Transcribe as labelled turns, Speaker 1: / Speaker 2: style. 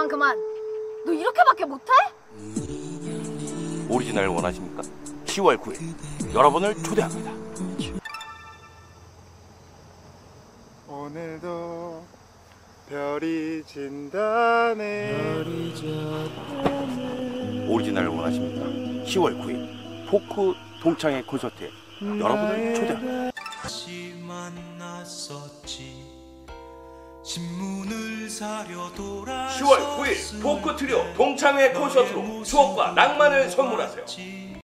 Speaker 1: 그만. 너 이렇게밖에 못해?
Speaker 2: 오리지널 원하십니까? 10월 9일 여러분을 초대합니다.
Speaker 3: 오늘도 별이 진다네.
Speaker 2: 오리지널 원하십니까? 10월 9일 포크 동창회 콘서트에 여러분을 초대합니다.
Speaker 4: 만났었지. 신문을 사려 돌아
Speaker 2: 10월 9일 포크 트리오 동창회 콘서트로 추억과 낭만을 선물하세요.